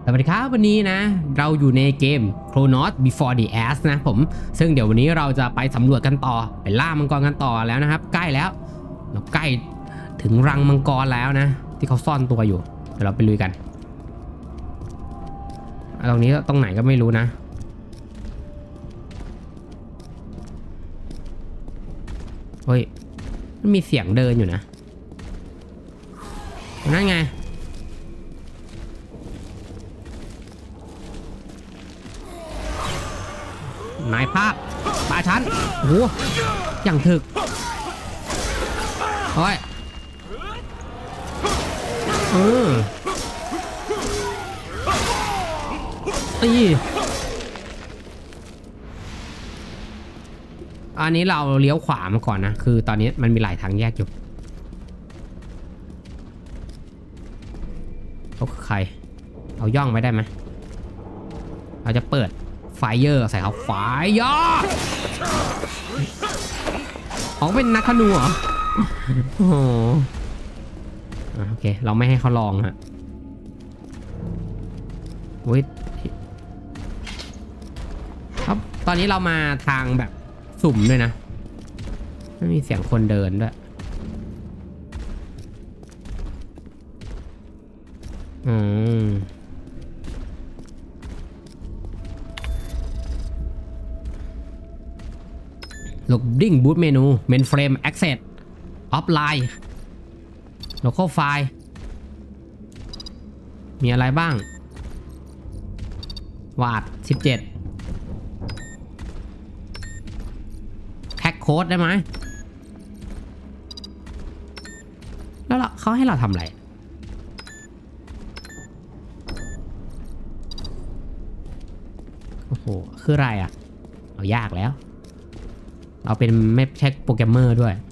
วัสดีครับวันนี้นะเราอยู่ในเกม Chronos Before the Ash นะผมซึ่งเดี๋ยววันนี้เราจะไปสำรวจกันต่อไปล่ามังกรกันต่อแล้วนะครับใกล้แล้วเราใกล้ถึงรังมังกรแล้วนะที่เขาซ่อนตัวอยู่เดี๋ยวเราไปลุยกันตรงนี้ตรงไหนก็ไม่รู้นะเฮ้ยมันมีเสียงเดินอยู่นะนั่นไงนายภาคปาฉันโอ้โหอย่างถึกโอ้ยอันนี้เราเลี้ยวขวามาก่อนนะคือตอนนี้มันมีหลายทางแยกอยู่เขาคือใครเอาย่องไว้ได้ไหมเราจะเปิดไฟเยอร์ใส่เขาไฟเยอร์เขาเป็นนักธนูเหรอโอ้โหโอเคเราไม่ให้เขาลองฮะอุ้ยครับตอนนี้เรามาทางแบบสุ่มด้วยนะไม่มีเสียงคนเดินด้วยLoading boot menu mainframe access offline local file มีอะไรบ้างวาด17แท็กโค้ดได้ไหมแล้วเขาให้เราทำอะไรโอ้โหคืออะไรอ่ะเอายากแล้วเราเป็นไม่ใช่โปรแกรมเมอร์ด้วย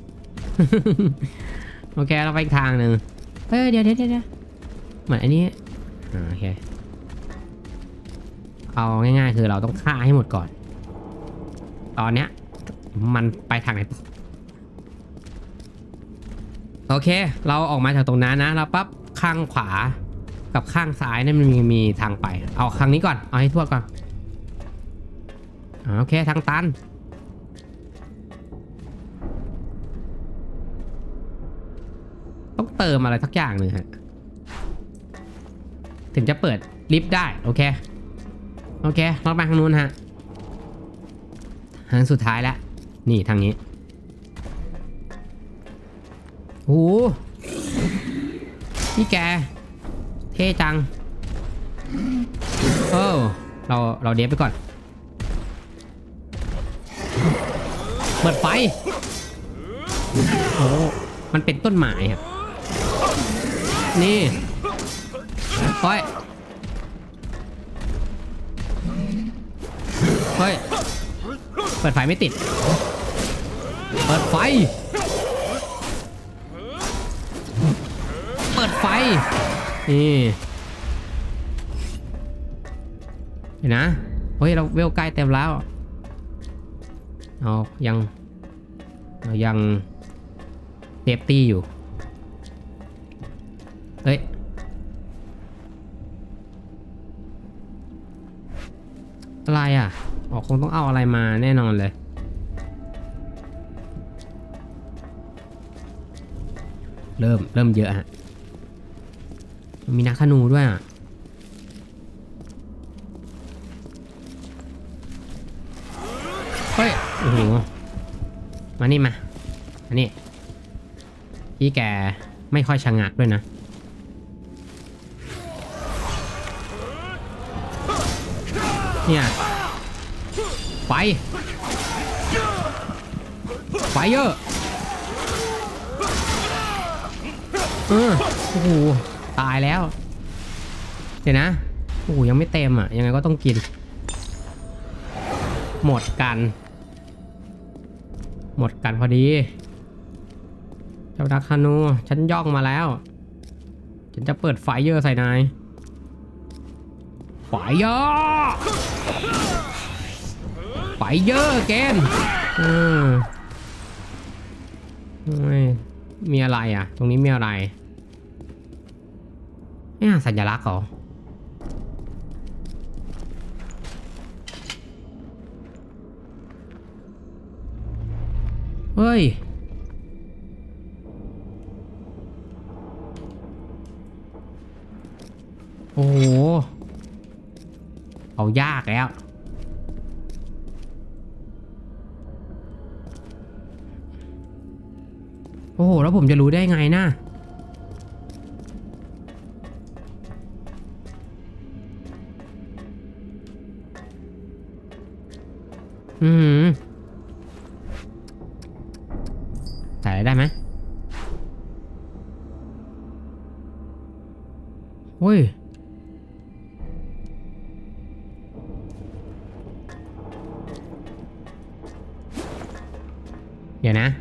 โอเคเราไปอีกทางหนึ่งเฮ้ยเดี๋ยวเหมือนอันนี้โอเคเอาง่ายๆคือเราต้องฆ่าให้หมดก่อนตอนเนี้ยมันไปทางไหนโอเคเราออกมาจากตรงนั้นนะเราปั๊บข้างขวากับข้างซ้ายเนี่ยมันมีทางไปเอาข้างนี้ก่อนเอาให้ทั่วก่อนโอเคทางตันต้องเติมอะไรสักอย่างหนึ่งฮะถึงจะเปิดลิฟต์ได้โอเคเราไปทางนู้นฮะทางสุดท้ายแล้วนี่ทางนี้โอ้พี่แกเท่จังเราเดฟไปก่อนเปิดไฟโอ้มันเป็นต้นไม้ครับนี่เฮ้ยเปิดไฟไม่ติดเปิดไฟนี่เห็นนะเฮ้ยเราเวลใกล้เต็มแล้วเรายังเซฟตี้อยู่เฮ้ยอะไรอ่ะคงต้องเอาอะไรมาแน่นอนเลยเริ่มเยอะฮะมีนักธนูด้วยอ่ะเฮ้ยโอ้โหมานี่มาอันนี้พี่แกไม่ค่อยชะงักด้วยนะเนี่ยไฟเยอะโอ้โหตายแล้วเดี๋ยวนะโอ้โหยังไม่เต็มอ่ะยังไงก็ต้องกินหมดกันพอดีเจ้าดักธนูฉันย่องมาแล้วฉันจะเปิดไฟเยอะใส่นายไฟเยอะเกนมีอะไรอ่ะตรงนี้มีอะไร เนี่ยสัญลักษณ์เหรอเฮ้ยโอ้โหเอายากแล้วโอ้โหแล้วผมจะรู้ได้ไงนะใส่ได้ไหมโอ้ยเดี๋ยวนะ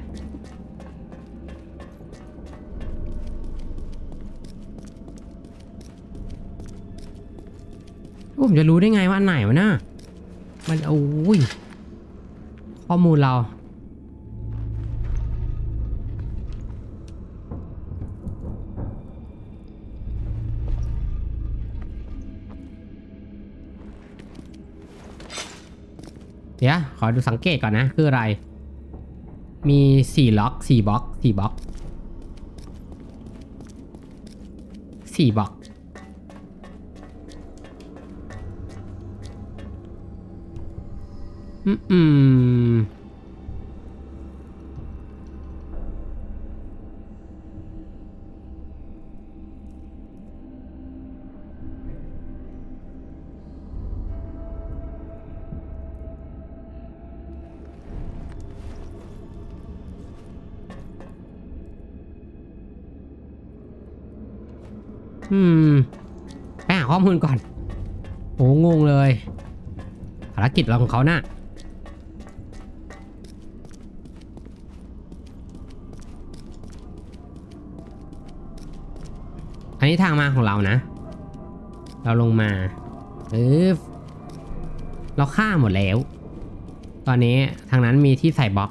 ผมจะรู้ได้ไงว่าอันไหนวะน่ะมันโอ้ยข้อมูลเราเดี๋ยวขอดูสังเกตก่อนนะคืออะไรมี4ล็อก4บล็อก4บล็อก4บล็อกไปหาข้อมูลก่อนโอ้งงเลยภารกิจเราของเขาน่ะอันนี้ทางมาของเรานะเราลงมาเราฆ่าหมดแล้วตอนนี้ทางนั้นมีที่ใส่บล็อก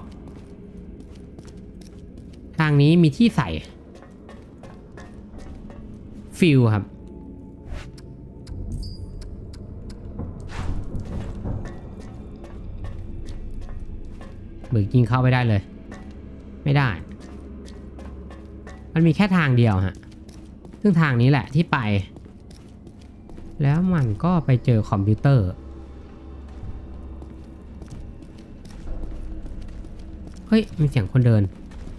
ทางนี้มีที่ใส่ฟิลครับเบิกยิงเข้าไปได้เลยไม่ได้มันมีแค่ทางเดียวฮะซึ่งทางนี้แหละที่ไปแล้วมันก็ไปเจอคอมพิวเตอร์เฮ้ยมีเสียงคนเดิน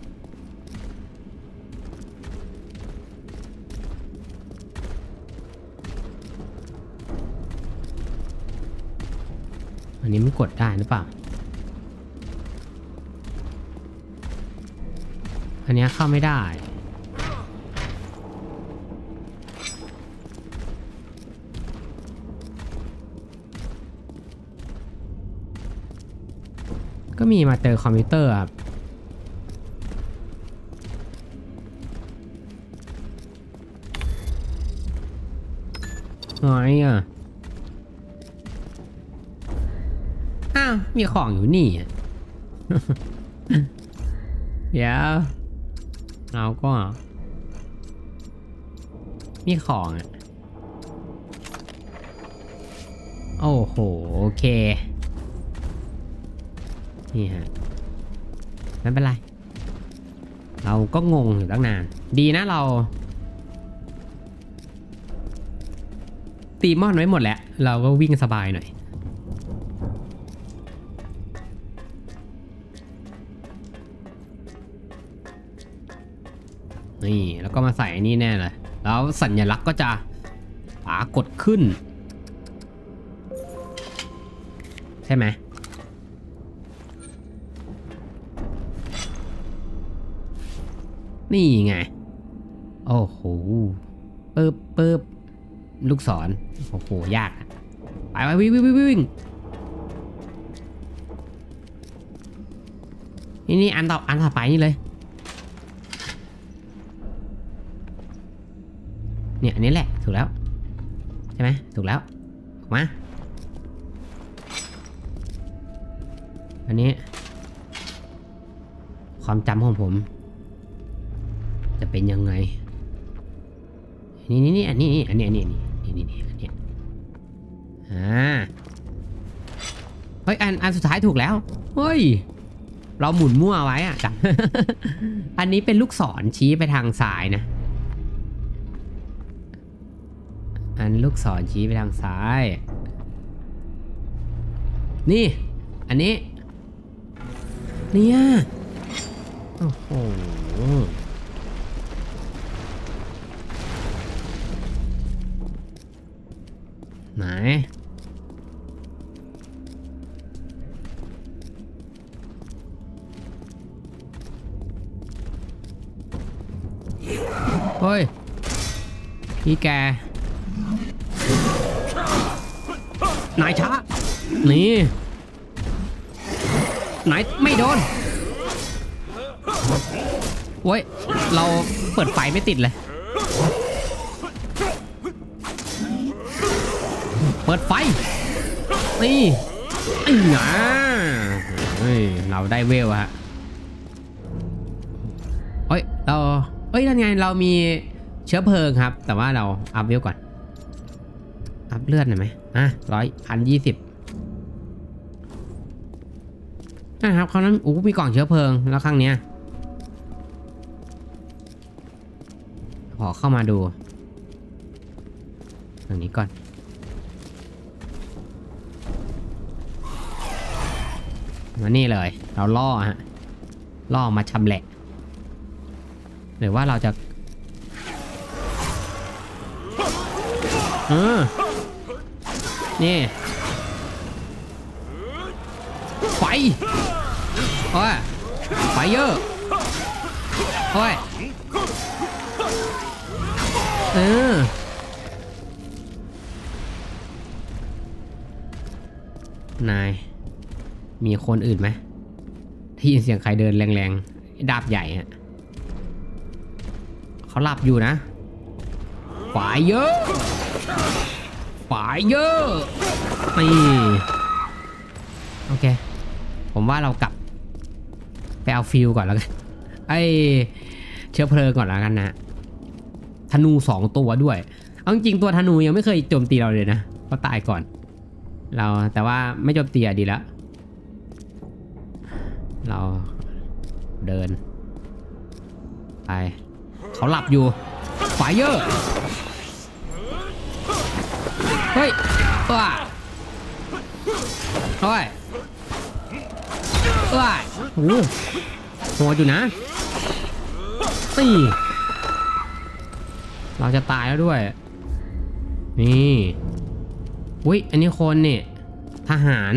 อันนี้มันกดได้หรือเปล่าอันนี้เข้าไม่ได้ก็มีมาเจอคอมพิวเตอร์ครับน้อยอ่ะอ้าวมีของอยู่นี่ เดี๋ยวเราก็มีของอ่ะโอ้โหโอเคนี่ฮะไม่เป็นไรเราก็งงอยู่ตั้งนานดีนะเราตีมอนไว้หมดแล้วเราก็วิ่งสบายหน่อยนี่แล้วก็มาใส่นี่แน่เลยแล้วสัญลักษณ์ก็จะปรากฏขึ้นใช่ไหมนี่ไงโอ้โหปึ๊บลูกศรโอ้โหยากไปวิ่งนี่อันต่อไปนี่เลยเนี่ยอันนี้แหละถูกแล้วใช่ไหมถูกแล้วออกมาอันนี้ความจำของผมจะเป็นยังไงนี่อันนี้เฮ้ยอันสุดท้ายถูกแล้วเฮ้ยเราหมุนมั่วไว้อะจับ อันนี้เป็นลูกศรชี้ไปทางซ้ายนะอันลูกศรชี้ไปทางซ้ายนี่อันนี้เนี่ยโอ้โหไหนเฮ้ยพี่แกนายช้านี่ไหนไม่โดนโอ้ยเราเปิดไฟไม่ติดเลยเปิดไฟนี่ไอ้หนาเฮ้ยเราได้เวลฮะเฮ้ยนั่นไงเรามีเชื้อเพลิงครับแต่ว่าเราอัพเวลก่อนอัพเลือดหน่อยไหม120นะครับเขานั้นมีกล่องเชื้อเพลิงแล้วข้างเนี้ยขอเข้ามาดูตรงนี้ก่อนมานี่เลยเราล่อมาชำแหละหรือว่าเราจะนี่ไฟโอ้ยไฟเยอะโอ้ยนายมีคนอื่นไหมที่ยินเสียงใครเดินแรงๆดาบใหญ่ฮะเขาหลับอยู่นะไฟเยอะนี่โอเคผมว่าเรากลับไปเอาฟิลก่อนแล้วกันไอเชื้อเพลิงก่อนแล้วกันนะธนู2ตัวด้วยเอาจริงตัวธนูยังไม่เคยโจมตีเราเลยนะเพราะตายก่อนเราแต่ว่าไม่โจมตีดีแล้วเราเดินไปเขาหลับอยู่ไฟเยอะเฮ้ยว้าโอ้ยโอ้โหดอยู่นะนี่เราจะตายแล้วด้วยนี่อุ้ยอันนี้คนเนี่ยทหาร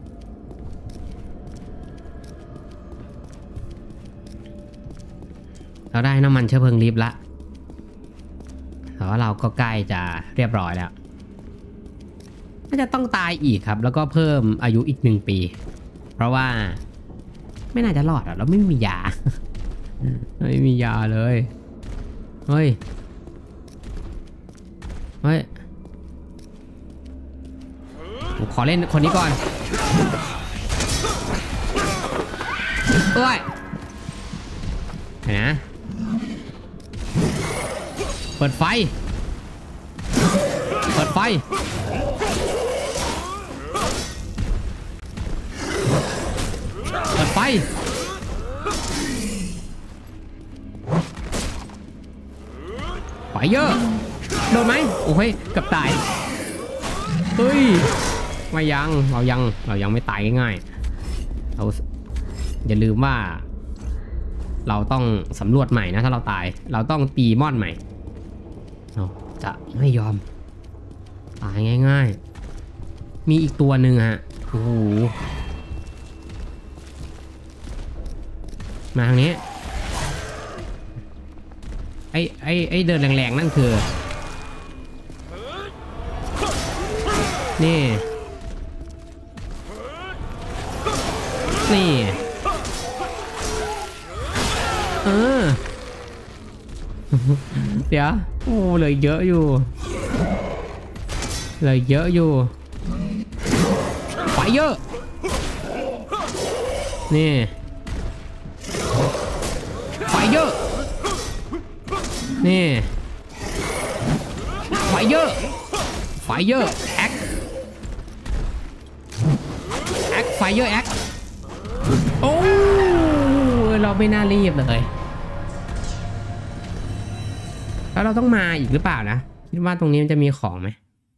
เราได้น้ำมันเชื้อเพลิงลิฟต์ละแต่ว่าเราก็ใกล้จะเรียบร้อยแล้วน่าจะต้องตายอีกครับแล้วก็เพิ่มอายุอีก1 ปีเพราะว่าไม่น่าจะรอดเราไม่มียา ไม่มียาเลยเฮ้ยผมขอเล่นคนนี้ก่อนเฮ้ยเห็นนะเปิดไฟไฟเยอะโดนไหมโอ้ยเกือบตายเฮ้ยไม่ยังเรายังไม่ตายง่ายๆเราอย่าลืมว่าเราต้องสำรวจใหม่นะถ้าเราตายเราต้องตีม่อนใหม่เราจะไม่ยอมตายง่ายๆมีอีกตัวหนึ่งฮะโอ้โหมาทางนี้ไอ้เดินแรงๆนั่นคือนี่เดี๋ยวโอ้เลยเยอะอยู่ไฟเยอะนี่ไฟเยอะนี่ไฟเยอะแอคไฟเยอะแอคโอ้ไม่น่ารีบเลยแล้วเราต้องมาอีกหรือเปล่านะคิดว่าตรงนี้มันจะมีของไหม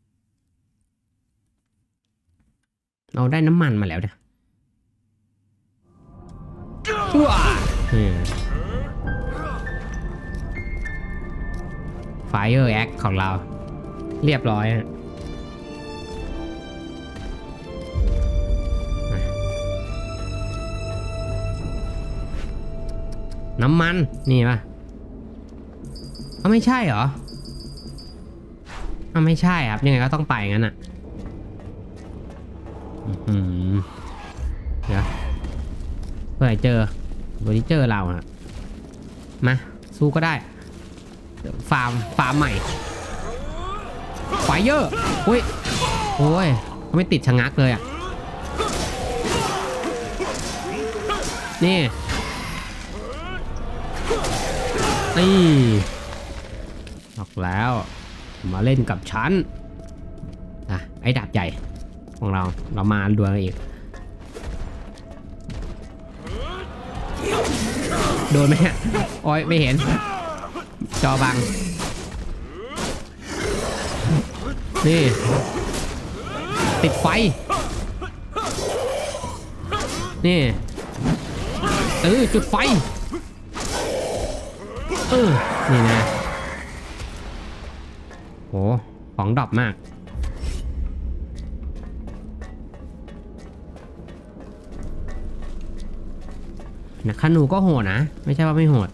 เราได้น้ำมันมาแล้วเนี่ยว้าFire Axe ของเราเรียบร้อยน้ำมันนี่ป่ะไม่ใช่เหรอไม่ใช่ครับยังไงก็ต้องไปงั้นอ่ะเดี๋ยวเพื่อเจอตัวนี้เจอเราอะมาสู้ก็ได้ฟาร์มใหม่ไฟเยอะโอ้ยไม่ติดชะงักเลยอ่ะนี่บอกแล้วมาเล่นกับฉันไอ้ดาบใหญ่ของเรามาดวลอีกโดนไหมโอ้ยไม่เห็นจอบังนี่ติดไฟนี่จุดไฟนี่นะโหของดรอปมากนะขนูก็โหดนะไม่ใช่ว่าไม่โหด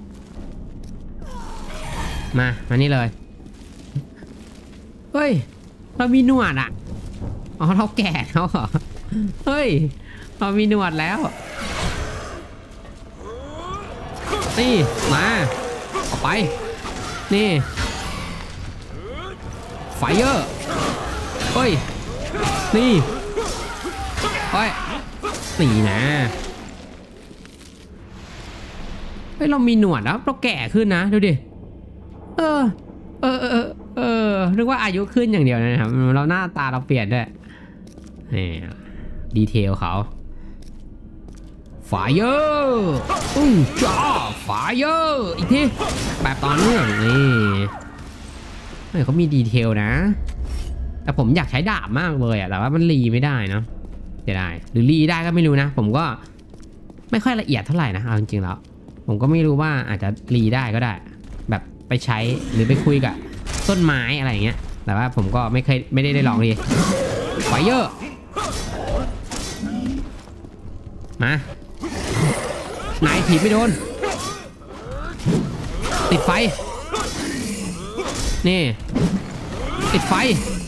มานี่เลยเฮ้ยเรามีหนวดอ่ะอ๋อเราแก่แล้วเหรอเฮ้ยเรามีหนวดแล้วนี่มาออกไปนี่ไฟเยอร์เฮ้ยนี่เฮ้ยนี่นะเฮ้ยเรามีหนวดแล้วเราแก่ขึ้นนะดูดินึกว่าอายุขึ้นอย่างเดียวนะครับเราหน้าตาเราเปลี่ยนด้วยนี่ดีเทลเขาไฟเยอร์จ้าไฟเยอร์อีกทีแบบต่อเนื่องนี่เขามีดีเทลนะแต่ผมอยากใช้ดาบมากเลยแต่ว่ามันรีไม่ได้เนาะจะได้หรือรีได้ก็ไม่รู้นะผมก็ไม่ค่อยละเอียดเท่าไหร่นะเอาจริงๆแล้วผมก็ไม่รู้ว่าอาจจะรีได้ก็ได้แบบไปใช้หรือไปคุยกับต้นไม้อะไรอย่างเงี้ยแต่ว่าผมก็ไม่ได้ลองดีไฟเยอร์มานายถีบไม่โดนติดไฟนี่ติดไฟ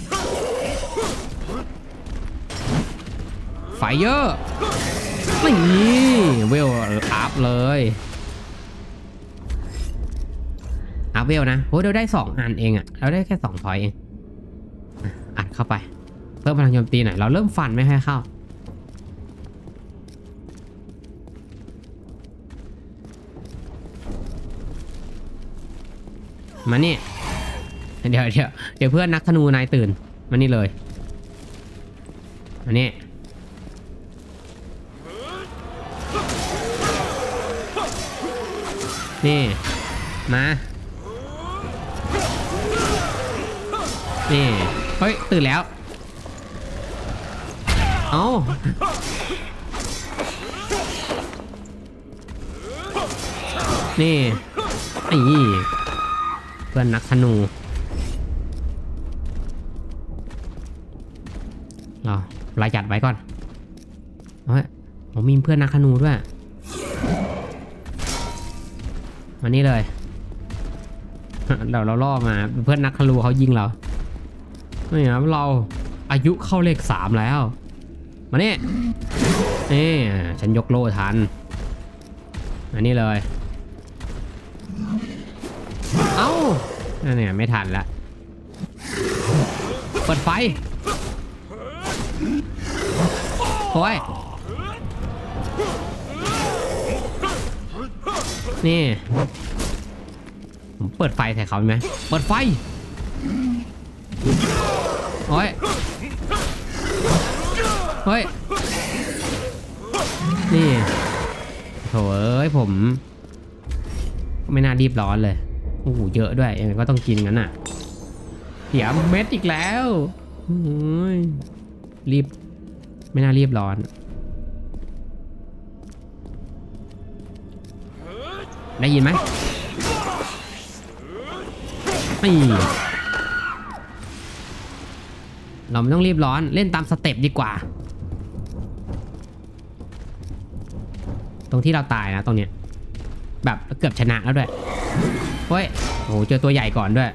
เยอะนี่เวลอัพเลยอัพเวลนะโอ้เราได้2 อันเองอะเราได้แค่2 พอยต์เองอัดเข้าไปเพิ่มพลังโจมตีหน่อยเราเริ่มฟันไม่ค่อยเข้ามานี่เดี๋ยวเพื่อนนักธนูนายตื่นมานี่เลยมานี่นี่มานี่เฮ้ยตื่นแล้วเอานี่เพื่อนนักธนูเราประหยัดไว้ก่อนเฮ้ยผมมีเพื่อนนักธนูด้วยมานี่เลยเราล่อมาเพื่อนนักธนูเขายิงเรานี่นะเราอายุเข้าเลข 3แล้วมานี่ฉันยกโล่ทันอันนี้เลยเอ้าเนี่ยไม่ทันละเปิดไฟโอ้ยนี่ผมเปิดไฟใส่เขาไหมเปิดไฟโอ้ยนี่โธเอ้ยผมไม่น่ารีบร้อนเลยโอ้โหเยอะด้วยยังไงก็ต้องกินงั้นน่ะเสียเม็ดอีกแล้วโอ้ยรีบไม่น่ารีบร้อนได้ยินไหมไม่เราไม่ต้องรีบร้อนเล่นตามสเต็ปดีกว่าตรงที่เราตายนะตรงเนี้ยแบบเกือบชนะแล้วด้วยเฮ้ยโอ้เจอตัวใหญ่ก่อนด้วย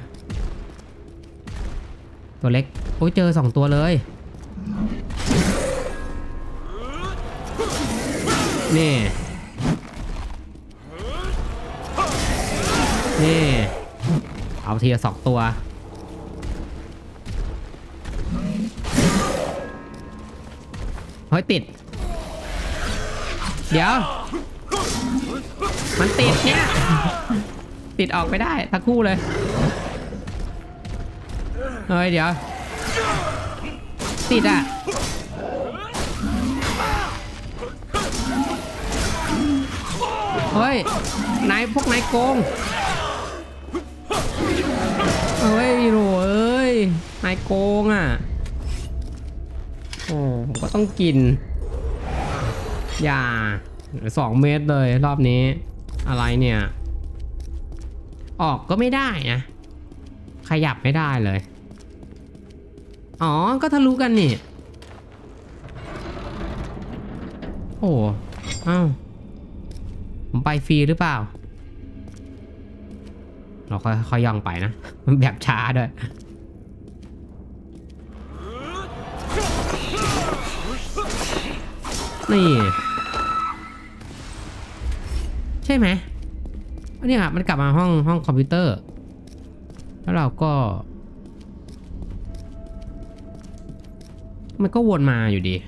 ตัวเล็กโอ้ยเจอ2ตัวเลยนี่เอาทีละ2ตัวเฮ้ยติดเดี๋ยวมันติดเนี่ยติดออกไม่ได้ทั้งคู่เลยเฮ้ยเดี๋ยวติดอ่ะเฮ้ยพวกนายโกงเฮ้ยโหเอ้ยนายโกงอ่ะโอ้ผมก็ต้องกินอย่า2 เมตรเลยรอบนี้อะไรเนี่ยออกก็ไม่ได้นะขยับไม่ได้เลยอ๋อก็ทะลุกันนี่โอ้อ้าวผมไปฟรีหรือเปล่าเราค่อยย่องไปนะมันแบบช้าด้วยนี่ใช่ไหมเนี่ยมันกลับมาห้องคอมพิวเตอร์แล้วเราก็มันก็วนมาอยู่ดี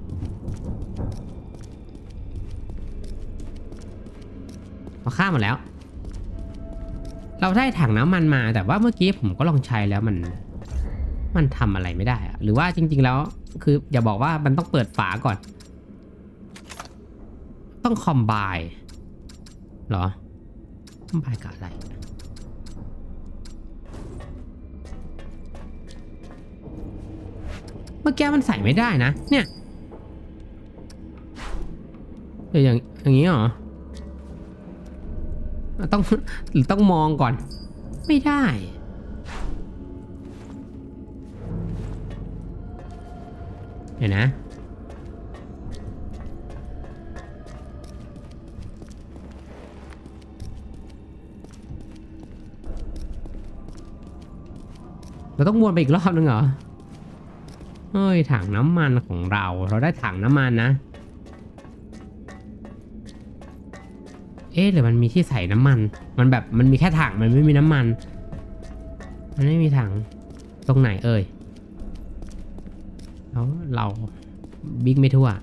เราฆ่าหมดแล้วเราได้ถังน้ำมันมาแต่ว่าเมื่อกี้ผมก็ลองใช้แล้วมันทำอะไรไม่ได้อะหรือว่าจริงๆแล้วคืออย่าบอกว่ามันต้องเปิดฝาก่อนต้องคอมไบน์เหรอคอมไบน์กับอะไรเมื่อกี้มันใส่ไม่ได้นะเนี่ยอย่างนี้เหรอหรือต้องมองก่อนไม่ได้เดี๋ยวนะเราต้องวนไปอีกรอบนึงเหรอเฮ้ยถังน้ำมันของเราได้ถังน้ำมันนะเอ๊ะหรือมันมีที่ใส่น้ำมันมันมีแค่ถังมันไม่มีน้ำมันมันไม่มีถังตรงไหนเอ่ยแล้วเราบิ๊กไม่ทั่ว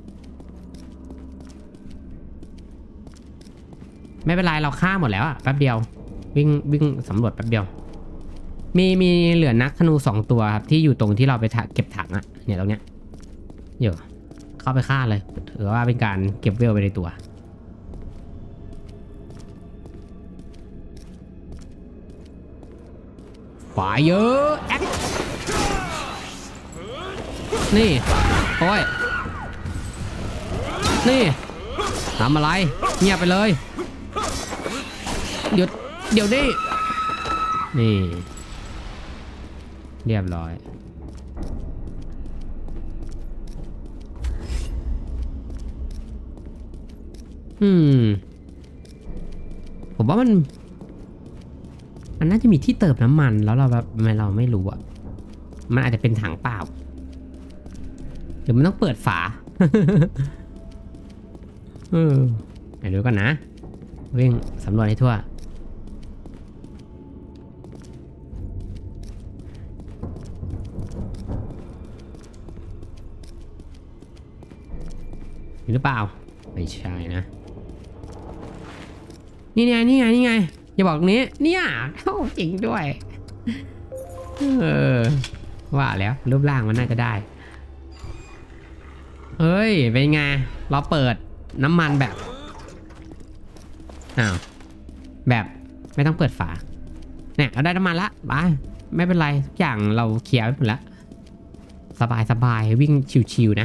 ไม่เป็นไรเราฆ่าหมดแล้วอะแป๊บเดียววิ่งสำรวจแป๊บเดียวมีเหลือนักธนู2 ตัวครับที่อยู่ตรงที่เราไปเก็บถังอะเนี่ยตรงเนี้ยเดี๋ยวเข้าไปฆ่าเลยถือว่าเป็นการเก็บเวลไปในตัวไฟเยอะแอคนี่โอ้ยนี่ทำอะไรเงียบไปเลยเดี๋ยวดินี่เรียบร้อยผมว่ามันน่าจะมีที่เติมน้ำมันแล้วเราไม่รู้อ่ะมันอาจจะเป็นถังเปล่าหรือมันต้องเปิดฝาไปดูกันนะวิ่งสำรวจให้ทั่วหรือเปล่าไม่ใช่นะนี่ไงอย่าบอกนี้เนี่ยเท่าจริงด้วยว่าแล้วรูปร่างมันน่าจะได้เฮ้ยเป็นไงเราเปิดน้ำมันแบบอ้าวแบบไม่ต้องเปิดฝาเนี่ยเราได้น้ำมันละไปไม่เป็นไรทุกอย่างเราเคลียร์ไปหมดแล้วสบายวิ่งชิวๆนะ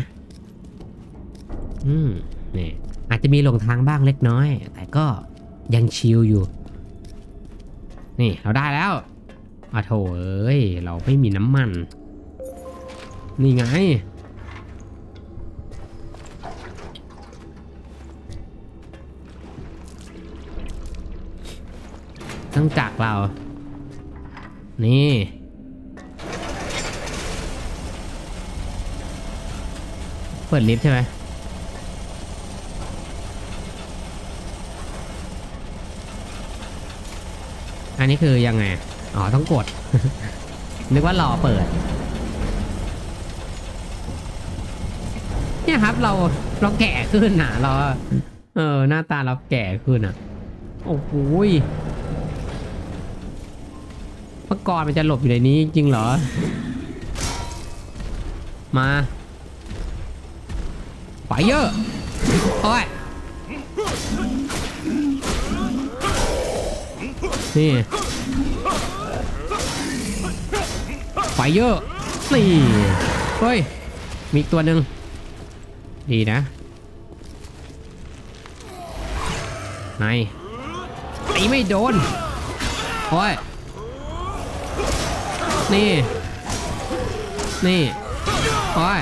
นี่อาจจะมีหลงทางบ้างเล็กน้อยแต่ก็ยังชิลอยู่นี่เราได้แล้วโถเอ้ยเราไม่มีน้ำมันนี่ไงต้องจักเรานี่เปิดลิฟต์ใช่ไหมอันนี้คือยังไงอ๋อต้องกด นึกว่ารอเปิดเนี่ยครับเราแก่ขึ้นน่ะเราหน้าตาเราแก่ขึ้นน่ะโอ้โหเมื่อก่อนมันจะหลบอยู่ในนี้จริงเหรอมาไปเยอะโอ้ยนี่ไฟเยอะนี่เฮ้ยมีตัวหนึ่งดีนะไหนตีไม่โดนโอ้ยนี่โอ้ย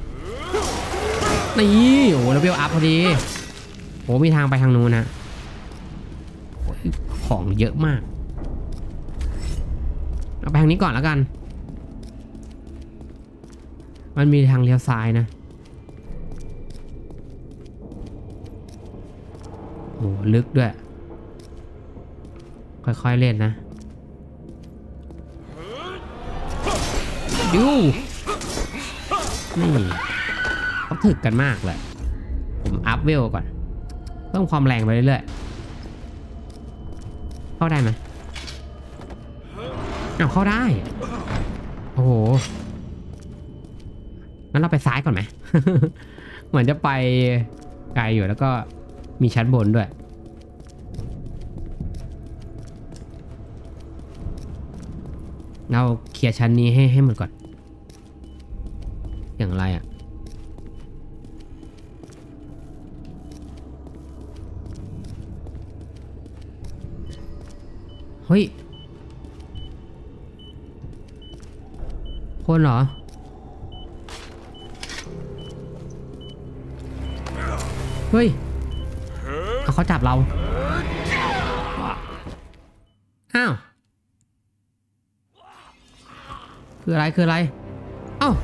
นี่โอ้เลเวลอัพพอดีโอ้มีทางไปทางนู้นนะของเยอะมากเอาไปทางนี้ก่อนแล้วกันมันมีทางเลี้ยวซ้ายนะโอ้ลึกด้วยค่อยๆเล่นนะดูนี่เขาถึกกันมากเลยผมอัพเวลก่อนเพิ่มความแรงไปเรื่อยๆเข้าได้ไหมเอาเข้าได้โอ้โหงั้นเราไปซ้ายก่อนไหม เหมือนจะไปไกลอยู่แล้วก็มีชั้นบนด้วยเราเคลียร์ชั้นนี้ให้หมดก่อนอย่างไรอ่ะเฮ้ยคนเหรอเฮ้ยเขาจับเราอ้าวคืออะไรเอ้า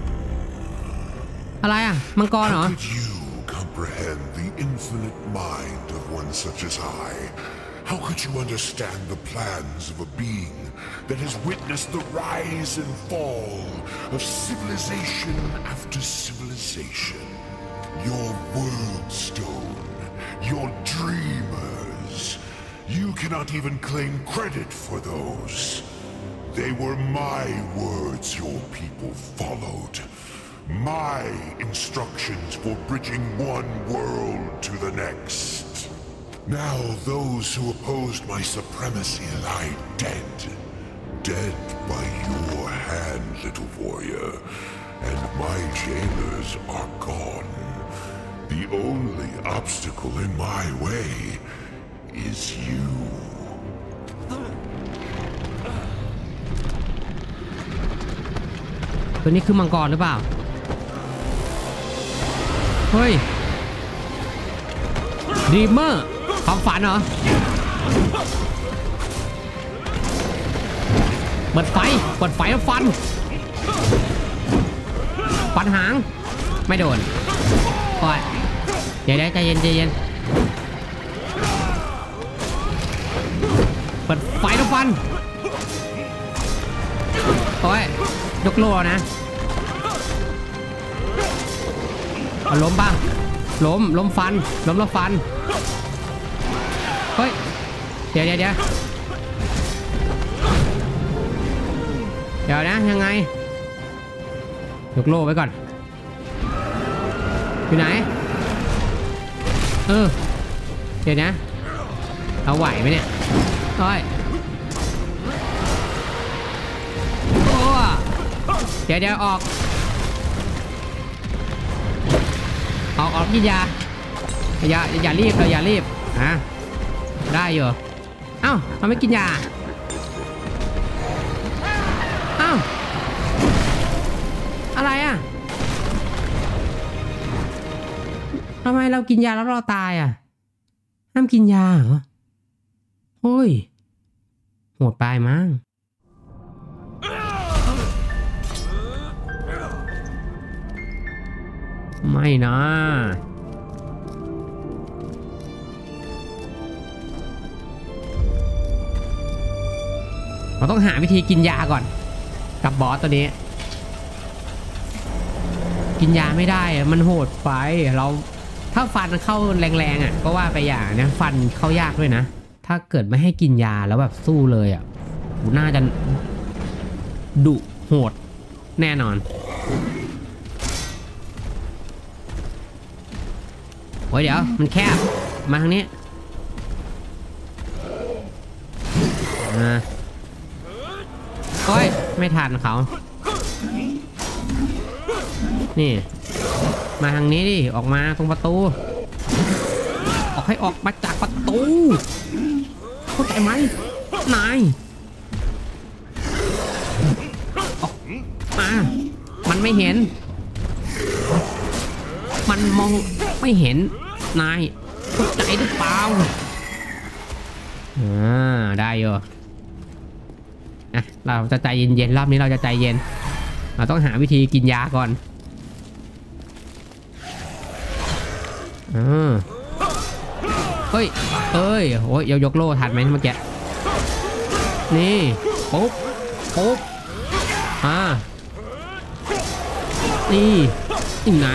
อะไรอ่ะมังกรเหรอ How could you comprehend the infinite mind of one such as I? How could you understand the plans of a being that has witnessed the rise and fall of civilization after civilization? Your world stone, your dreamers. You cannot even claim credit for those. They were my words your people followed. My instructions for bridging one world to the next. Now those who opposed my supremacy lie dead. Dead by your hand, little warrior. And my jailers are gone. The only obstacle in my way is you. ตัวนี้คือมังกรหรือเปล่าเฮ้ยดีเมอร์ความฝันเหรอเปิดไฟแล้วฟันหางไม่โดนโอ้ยเดี๋ยวใจเย็นเปิดไฟแล้วฟันโอ้ยยกโล่นะเอาล้มบ้างล้มฟันล้มแล้วฟันเฮ้ยเดี๋ยวนะยังไงยกโล่ไว้ก่อนอยู่ไหนเดี๋ยวนะเราไหวไหมเนี่ยโอ้ยโอ้เดี๋ยวออกกินยาอย่ารีบอย่ารีบฮะได้อยู่เอ้ามันไม่กินยาเอ้าอะไรอ่ะทำไมเรากินยาแล้วเราตายอ่ะห้ามกินยาเหรอโอ้ยโหดไปมั้งไม่นะเราต้องหาวิธีกินยาก่อนกับบอสตัวนี้กินยาไม่ได้อะมันโหดไปเราถ้าฟันเข้าแรงๆอ่ะก็ว่าไปอย่างนะฟันเข้ายากด้วยนะถ้าเกิดไม่ให้กินยาแล้วแบบสู้เลยอ่ะน่าจะดุโหดแน่นอนโอ้ยเดี๋ยวมันแคบมาทางนี้โอ้ยไม่ทันเขานี่มาทางนี้ดิออกมาตรงประตูออกให้ออกมาจากประตูเข้าใจไหมนายออกมามันไม่เห็นมันมองไม่เห็นนายเข้าใจหรือเปล่าได้อยู่เราจะใจเย็นๆรอบนี้เราจะใจเย็นเราต้องหาวิธีกินยาก่อนเฮ้ยโอ้ยยกโล่ทันไหมเมื่อกี้นี่ปุ๊บนี่นะ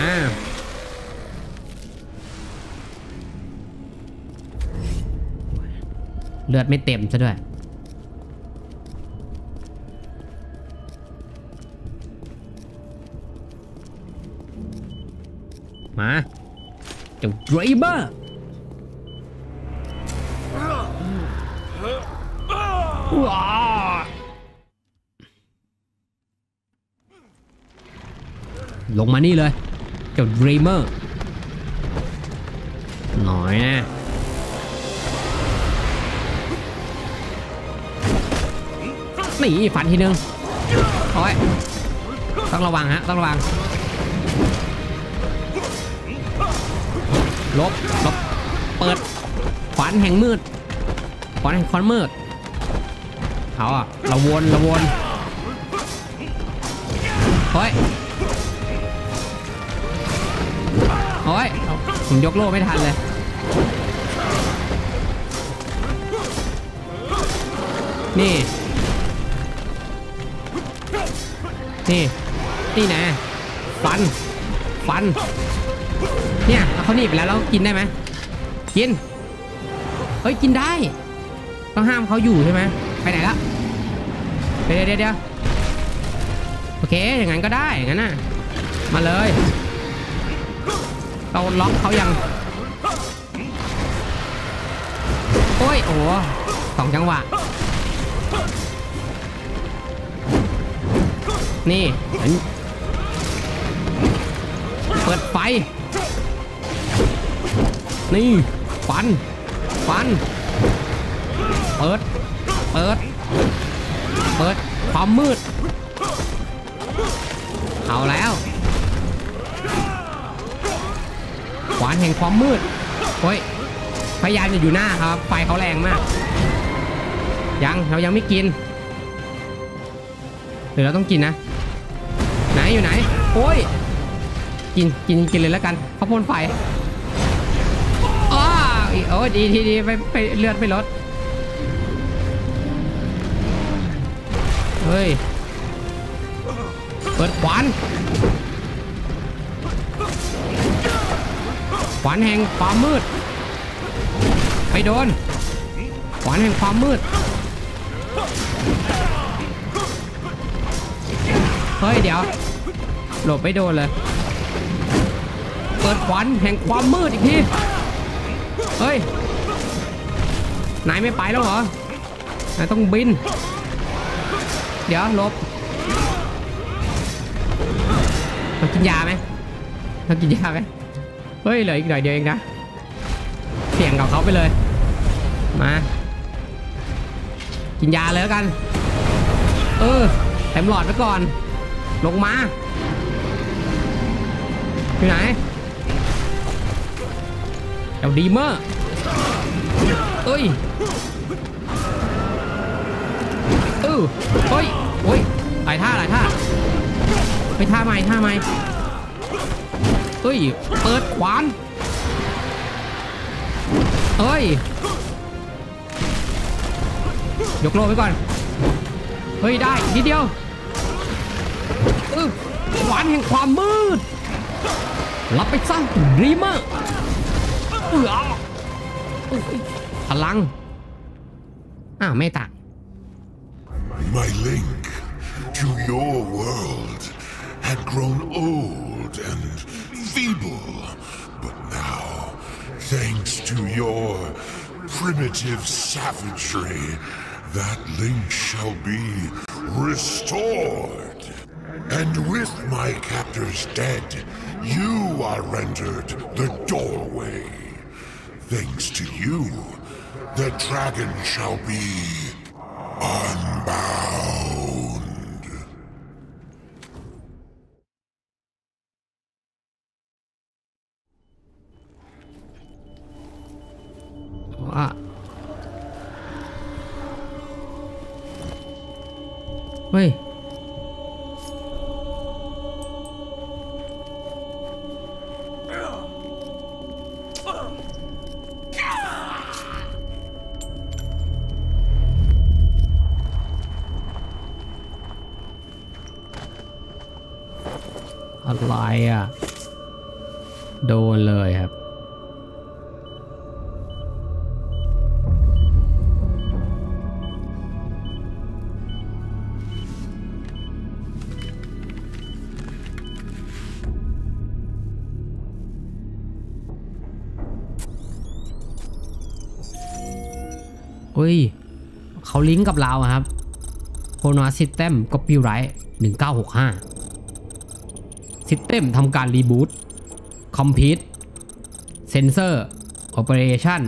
เลือดไม่เต็มซะด้วยมาเจ้าไดรเบอร์ลงมานี่เลยเจ้าไดรเบอร์หน่อยนะนี่ฟันทีนึงโอ้ยต้องระวังฮะต้องระวังลบเปิดขวานแห่งมืดขวานแห่งคอนมืดเอาอ่ะเราวนโอ้ยผมยกโล่ไม่ทันเลยนี่นะฟันเนี่ยเขาหนีไปแล้วเรากินได้ไหมกินเฮ้ยกินได้ต้องห้ามเขาอยู่ใช่ไหมไปไหนละเดี๋ยวโอเคอย่างนั้นก็ได้อย่างนั้นน่ะมาเลยเราล็อกเขายังโอ้ยโอ้2 จังหวะนี่เปิดไฟนี่ฟันเปิดความมืดเอาแล้วขวานแห่งความมืดโอ้ยพยายามจะอยู่หน้าครับไฟเขาแรงมากเรายังไม่กินหรือเราต้องกินนะไหนอยู่ไหนโอ้ยกินเลยแล้วกันเขาพ่นไฟโอ้ยดีไปเลือดไม่ลดเฮ้ยเปิดขวานแห่งความมืดไปโดนขวานแห่งความมืดเฮ้ยเดี๋ยวหลบไม่โดนเลยเปิดขวานแห่งความมืดอีกทีเฮ้ยนายไม่ไปแล้วเหรอ นายต้องบิน เดี๋ยวลบเรากินยาไหมเรากินยาไหมเฮ้ยเหลืออีกหน่อยเดียวเองนะเสี่ยงกับเขาไปเลยมากินยาเลยแล้วกันเต็มหลอดไว้ก่อนลงมาอยู่ไหนเจ้าดีเมอร์เฮ้ยโอ้ยหลายท่าไปท่าใหม่เฮ้ยเปิดขวานเฮ้ยยกโลไปก่อนเฮ้ยได้นิดเดียวขวานแห่งความมืดรับไปซะดีเมอร์พลังไม่ต่าง My link to your world had grown old and feeble, but now, thanks to your primitive savagery, that link shall be restored. And with my captors dead, you are rendered the doorway. Thanks to you, the dragon shall be unbound. เฮ้ยอะไรโดนเลยครับเฮ้ยเขาลิงก์กับเราครับ Chronos System Copyright 1965ซิสเต็มทำการรีบูตคอมพิวต์เซนเซอร์โอเปอเรชั่น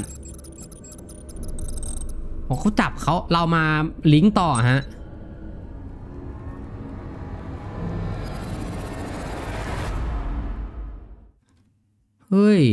เขาจับเรามาลิงก์ต่อฮะเฮ้ย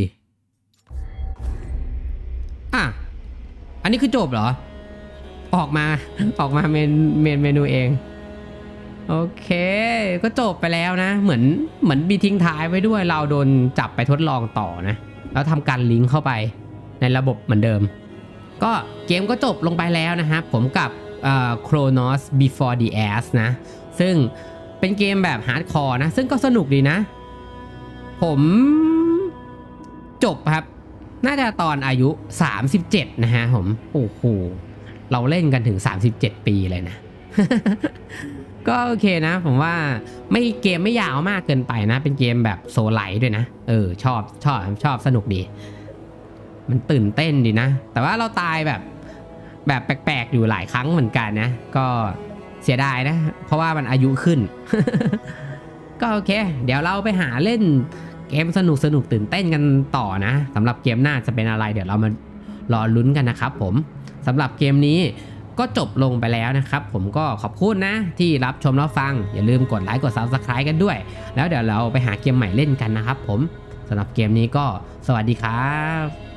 อันนี้คือจบเหรอออกมาเมนูเองโอเคก็จบไปแล้วนะเหมือนมีทิ้งท้ายไว้ด้วยเราโดนจับไปทดลองต่อนะแล้วทำการลิงก์เข้าไปในระบบเหมือนเดิมก็เกมก็จบลงไปแล้วนะครับผมกับChronos Before the Ash นะซึ่งเป็นเกมแบบฮาร์ดคอร์นะซึ่งก็สนุกดีนะผมจบครับน่าจะตอนอายุ37นะฮะผมโอ้โหเราเล่นกันถึง37ปีเลยนะ ก็โอเคนะผมว่าเกมไม่ยาวมากเกินไปนะเป็นเกมแบบโซไลท์ด้วยนะชอบสนุกดีมันตื่นเต้นดีนะแต่ว่าเราตายแบบแปลกๆอยู่หลายครั้งเหมือนกันนะก็เสียดายนะเพราะว่ามันอายุขึ้น ก็โอเคเดี๋ยวเราไปหาเล่นเกมสนุกตื่นเต้นกันต่อนะสำหรับเกมหน้าจะเป็นอะไรเดี๋ยวเรามารอลุ้นกันนะครับผมสำหรับเกมนี้ก็จบลงไปแล้วนะครับผมก็ขอบคุณนะที่รับชมรับฟังอย่าลืมกดไลค์กด Subscribe กันด้วยแล้วเดี๋ยวเราไปหาเกมใหม่เล่นกันนะครับผมสำหรับเกมนี้ก็สวัสดีครับ